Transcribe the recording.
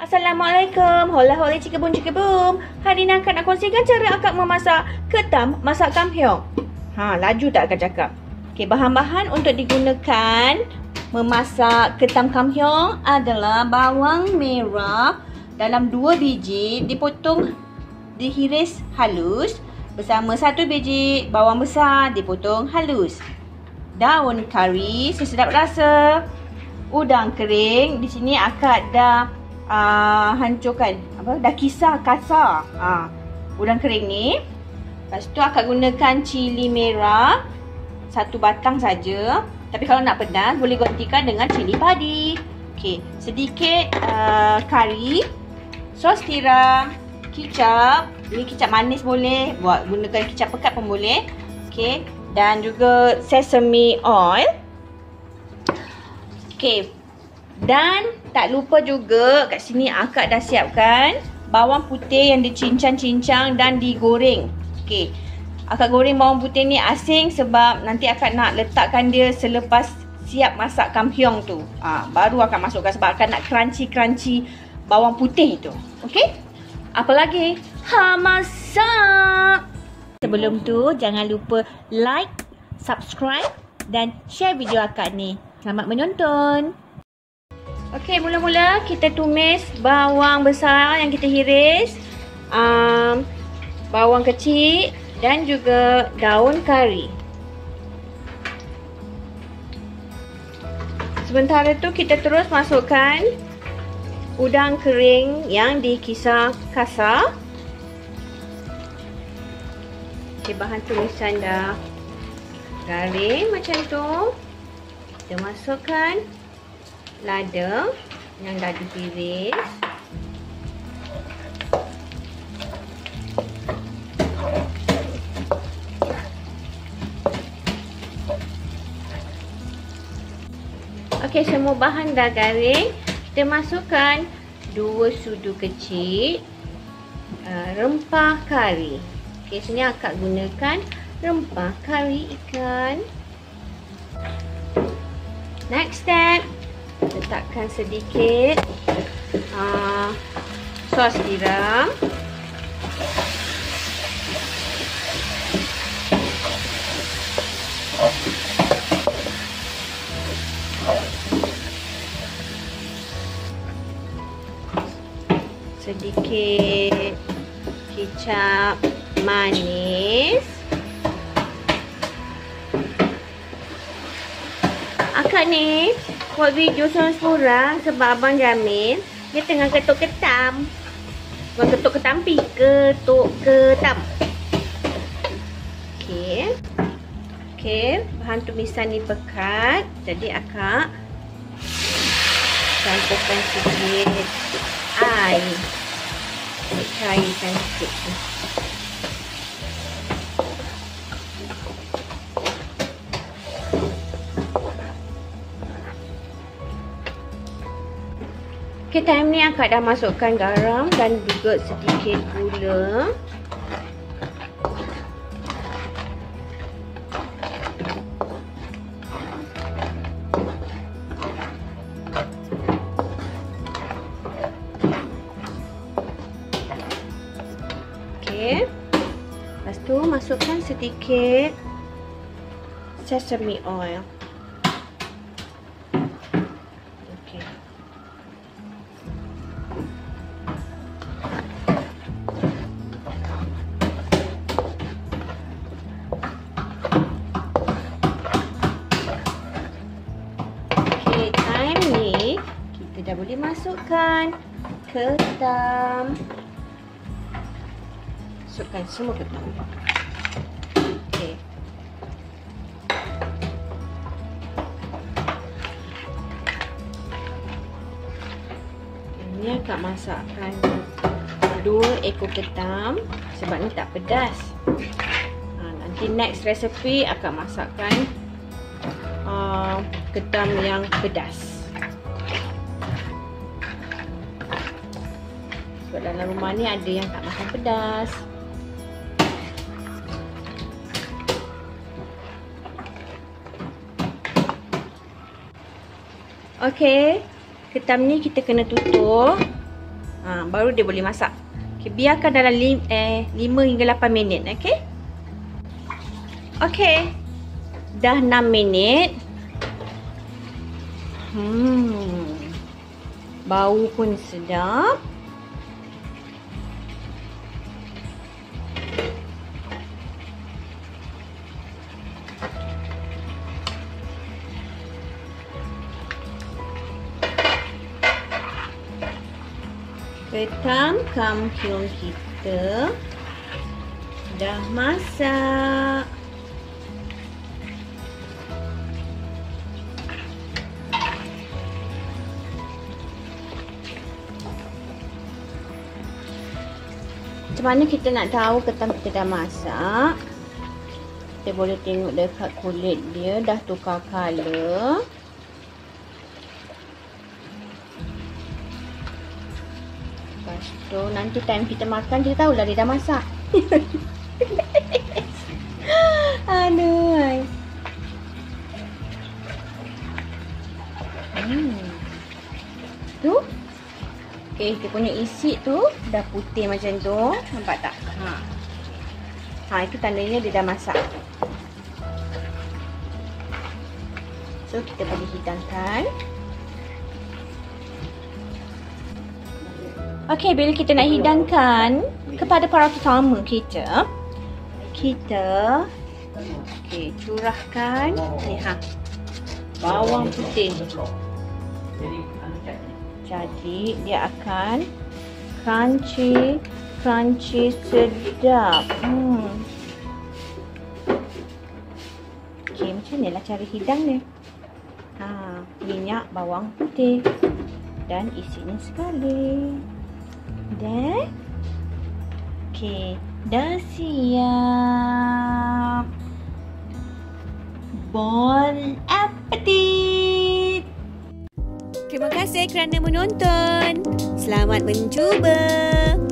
Assalamualaikum. Hola hola cikabum cikabum. Hari ni akak nak kongsikan cara akak memasak ketam masak kampiong. Laju tak akak cakap? Okey, bahan-bahan untuk digunakan memasak ketam kampiong adalah bawang merah dalam 2 biji dipotong dihiris halus bersama 1 biji bawang besar dipotong halus. Daun kari sesedap rasa. Udang kering, di sini akak dah hancurkan, dah kisar kasar udang kering ni. Lepas tu akak gunakan cili merah 1 batang saja. Tapi kalau nak pedas boleh gantikan dengan cili padi. Okey, sedikit kari, sos tiram, kicap. Ini kicap manis boleh, gunakan kicap pekat pun boleh. Okey, dan juga sesame oil. Okey. Dan tak lupa juga kat sini akak dah siapkan bawang putih yang dicincang-cincang dan digoreng. Okey. Akak goreng bawang putih ni asing sebab nanti akak nak letakkan dia selepas siap masak kampiong tu. Baru akak masukkan sebab akak nak crunchy-crunchy bawang putih tu. Okey? Apa lagi? Masak! Sebelum tu jangan lupa like, subscribe dan share video akak ni. Selamat menonton. Okey, mula-mula kita tumis bawang besar yang kita hiris, bawang kecil dan juga daun kari. Sementara tu kita terus masukkan udang kering yang dikisar kasar. Okey, bahan tumisan dah garing macam tu. Kita masukkan lada yang dah dihiris. Okey, semua bahan dah garing. Kita masukkan 2 sudu kecil rempah kari. Okey, sini akak gunakan rempah kari ikan. Next step, letakkan sedikit sos tiram. Sedikit kicap manis. Akak ni buat video seorang-seorang sebab Abang Jamil dia tengah ketuk ketam. Bukan ketuk ketampi, ketuk ketam. Okey. Okey, bahan tumisan ni pekat. Jadi akak campurkan sikit air. Cairkan sikit. Okay, time ni akak dah masukkan garam dan juga sedikit gula. Okay. Lepas tu masukkan sedikit sesame oil. Dah boleh masukkan ketam. Masukkan semua ketam. Okey. Ini akak masakkan 2 ekor ketam sebab ni tak pedas. Nanti next recipe akak masakkan ketam yang pedas. Sebab dalam rumah ni ada yang tak makan pedas. Okey, ketam ni kita kena tutup Baru dia boleh masak. Okay, biarkan dalam 5 hingga 8 minit. Okay. Okay. Dah 6 minit. Bau pun sedap. Ketam kampion kita dah masak. Macam mana kita nak tahu ketam kita dah masak? Kita boleh tengok dekat kulit dia dah tukar color. Lepas tu nanti time kita makan kita tahulah dia dah masak. Aduh. Tu. Okay, dia punya isi tu dah putih macam tu. Nampak tak? Itu tandanya dia dah masak. So, kita boleh hidangkan. Okay, bila kita nak hidangkan kepada para tetamu kita, curahkan ni bawang putih. Jadi dia akan crunchy sedap. Okay, macam ni lah cara hidang ni. Minyak bawang putih dan isinya sekali. Dan okay, dah siap. Bon appetit. Terima kasih kerana menonton. Selamat mencuba.